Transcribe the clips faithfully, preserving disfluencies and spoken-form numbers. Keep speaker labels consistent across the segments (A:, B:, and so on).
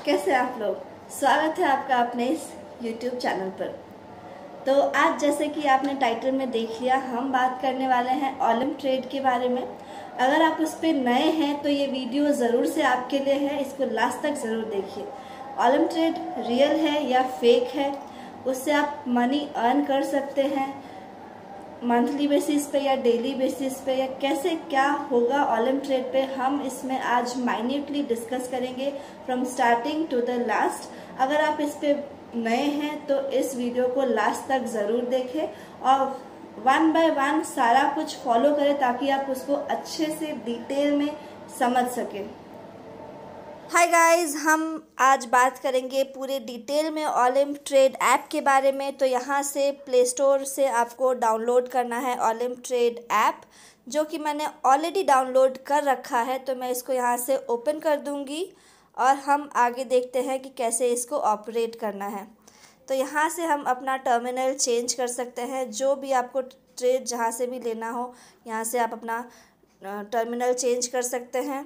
A: कैसे आप लोग। स्वागत है आपका अपने इस यूट्यूब चैनल पर। तो आज जैसे कि आपने टाइटल में देख लिया, हम बात करने वाले हैं ऑलम ट्रेड के बारे में। अगर आप उस पर नए हैं तो ये वीडियो ज़रूर से आपके लिए है, इसको लास्ट तक ज़रूर देखिए। ऑलम ट्रेड रियल है या फेक है, उससे आप मनी अर्न कर सकते हैं मंथली बेसिस पे या डेली बेसिस पे, या कैसे क्या होगा ऑलम ट्रेड पे, हम इसमें आज माइन्यूटली डिस्कस करेंगे from starting to the last. अगर आप इस पे नए हैं तो इस वीडियो को लास्ट तक ज़रूर देखें और वन बाय वन सारा कुछ फॉलो करें ताकि आप उसको अच्छे से डिटेल में समझ सकें। हाय गाइस, हम आज बात करेंगे पूरे डिटेल में ऑलम ट्रेड ऐप के बारे में। तो यहाँ से प्ले स्टोर से आपको डाउनलोड करना है ऑलम ट्रेड ऐप, जो कि मैंने ऑलरेडी डाउनलोड कर रखा है। तो मैं इसको यहाँ से ओपन कर दूँगी और हम आगे देखते हैं कि कैसे इसको ऑपरेट करना है। तो यहाँ से हम अपना टर्मिनल चेंज कर सकते हैं। जो भी आपको ट्रेड जहाँ से भी लेना हो, यहाँ से आप अपना टर्मिनल चेंज कर सकते हैं।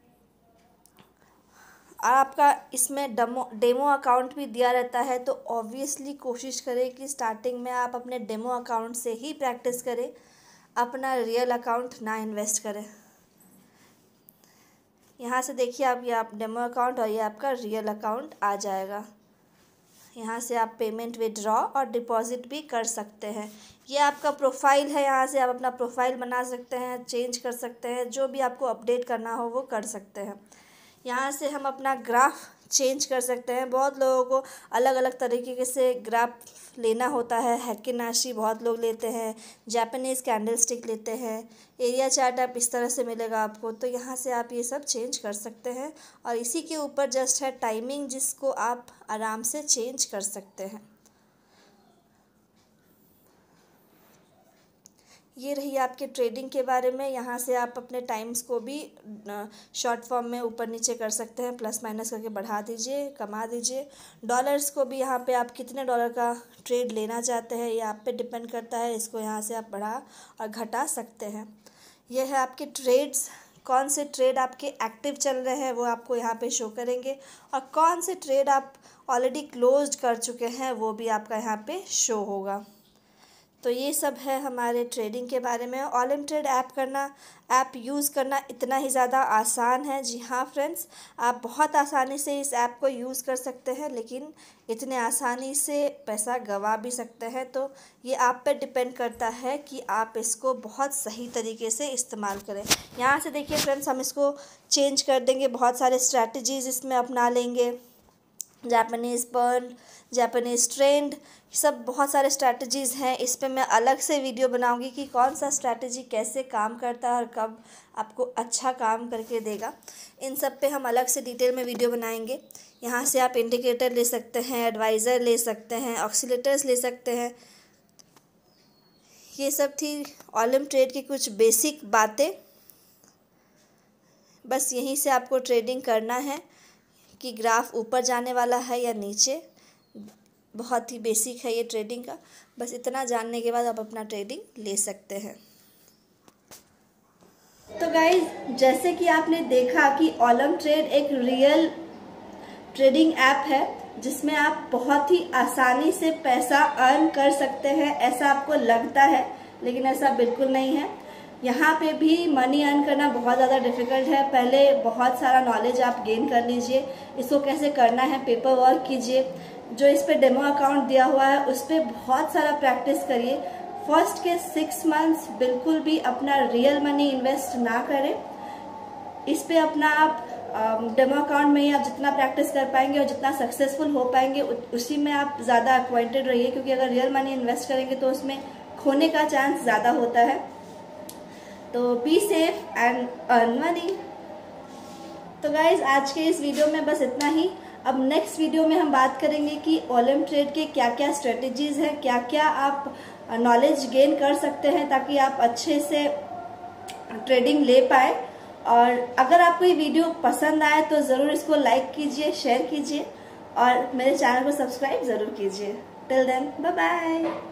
A: आपका इसमें डेमो डेमो अकाउंट भी दिया रहता है, तो ऑब्वियसली कोशिश करें कि स्टार्टिंग में आप अपने डेमो अकाउंट से ही प्रैक्टिस करें, अपना रियल अकाउंट ना इन्वेस्ट करें। यहाँ से देखिए आप, ये आप डेमो अकाउंट और ये आपका रियल अकाउंट आ जाएगा। यहाँ से आप पेमेंट विड्रॉ और डिपॉजिट भी कर सकते हैं। ये आपका प्रोफाइल है, यहाँ से आप अपना प्रोफाइल बना सकते हैं, चेंज कर सकते हैं, जो भी आपको अपडेट करना हो वो कर सकते हैं। यहाँ से हम अपना ग्राफ चेंज कर सकते हैं। बहुत लोगों को अलग अलग तरीके से ग्राफ लेना होता है। हेकिनाशी बहुत लोग लेते हैं, जापानीज़ कैंडल स्टिक लेते हैं, एरिया चार्ट आप इस तरह से मिलेगा आपको। तो यहाँ से आप ये सब चेंज कर सकते हैं और इसी के ऊपर जस्ट है टाइमिंग, जिसको आप आराम से चेंज कर सकते हैं। ये रही आपके ट्रेडिंग के बारे में। यहाँ से आप अपने टाइम्स को भी शॉर्ट फॉर्म में ऊपर नीचे कर सकते हैं, प्लस माइनस करके बढ़ा दीजिए, कमा दीजिए। डॉलर्स को भी यहाँ पे आप कितने डॉलर का ट्रेड लेना चाहते हैं ये आप पे डिपेंड करता है। इसको यहाँ से आप बढ़ा और घटा सकते हैं। ये है आपके ट्रेड्स, कौन से ट्रेड आपके एक्टिव चल रहे हैं वो आपको यहाँ पे शो करेंगे, और कौन से ट्रेड आप ऑलरेडी क्लोज कर चुके हैं वो भी आपका यहाँ पे शो होगा। तो ये सब है हमारे ट्रेडिंग के बारे में। ऑलम ट्रेड ऐप करना ऐप यूज़ करना इतना ही ज़्यादा आसान है। जी हाँ फ्रेंड्स, आप बहुत आसानी से इस ऐप को यूज़ कर सकते हैं, लेकिन इतने आसानी से पैसा गंवा भी सकते हैं। तो ये आप पे डिपेंड करता है कि आप इसको बहुत सही तरीके से इस्तेमाल करें। यहाँ से देखिए फ्रेंड्स, हम इसको चेंज कर देंगे, बहुत सारे स्ट्रैटेजीज़ इसमें अपना लेंगे। जापानीज़ पर्ल, जापानीज़ ट्रेंड, सब बहुत सारे स्ट्रैटेजीज़ हैं। इस पे मैं अलग से वीडियो बनाऊंगी कि कौन सा स्ट्रैटेजी कैसे काम करता है और कब आपको अच्छा काम करके देगा। इन सब पे हम अलग से डिटेल में वीडियो बनाएंगे। यहाँ से आप इंडिकेटर ले सकते हैं, एडवाइज़र ले सकते हैं, ऑक्सीलेटर्स ले सकते हैं। ये सब थी ऑलम ट्रेड की कुछ बेसिक बातें। बस यहीं से आपको ट्रेडिंग करना है कि ग्राफ ऊपर जाने वाला है या नीचे। बहुत ही बेसिक है ये ट्रेडिंग का। बस इतना जानने के बाद आप अपना ट्रेडिंग ले सकते हैं। तो गाइज, जैसे कि आपने देखा कि ऑलम ट्रेड एक रियल ट्रेडिंग ऐप है, जिसमें आप बहुत ही आसानी से पैसा अर्न कर सकते हैं। ऐसा आपको लगता है, लेकिन ऐसा बिल्कुल नहीं है। यहाँ पे भी मनी अर्न करना बहुत ज़्यादा डिफ़िकल्ट है। पहले बहुत सारा नॉलेज आप गेन कर लीजिए, इसको कैसे करना है पेपर वर्क कीजिए। जो इस पे डेमो अकाउंट दिया हुआ है उस पर बहुत सारा प्रैक्टिस करिए। फर्स्ट के सिक्स मंथ्स बिल्कुल भी अपना रियल मनी इन्वेस्ट ना करें। इस पे अपना आप डेमो अकाउंट में ही आप जितना प्रैक्टिस कर पाएंगे और जितना सक्सेसफुल हो पाएंगे उसी में आप ज़्यादा अक्वाइंटेड रहिए, क्योंकि अगर रियल मनी इन्वेस्ट करेंगे तो उसमें खोने का चांस ज़्यादा होता है। तो be safe and earn money. तो गाइज, आज के इस वीडियो में बस इतना ही। अब नेक्स्ट वीडियो में हम बात करेंगे कि ऑलम ट्रेड के क्या क्या स्ट्रेटजीज़ हैं, क्या क्या आप नॉलेज गेन कर सकते हैं ताकि आप अच्छे से ट्रेडिंग ले पाए। और अगर आपको ये वीडियो पसंद आए तो ज़रूर इसको लाइक कीजिए, शेयर कीजिए और मेरे चैनल को सब्सक्राइब ज़रूर कीजिए। Till then, bye bye.